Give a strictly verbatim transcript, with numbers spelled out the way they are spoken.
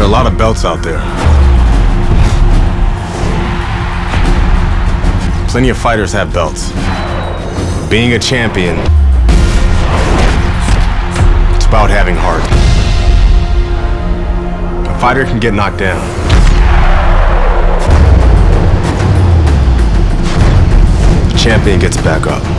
There are a lot of belts out there. Plenty of fighters have belts. Being a champion, it's about having heart. A fighter can get knocked down. The champion gets back up.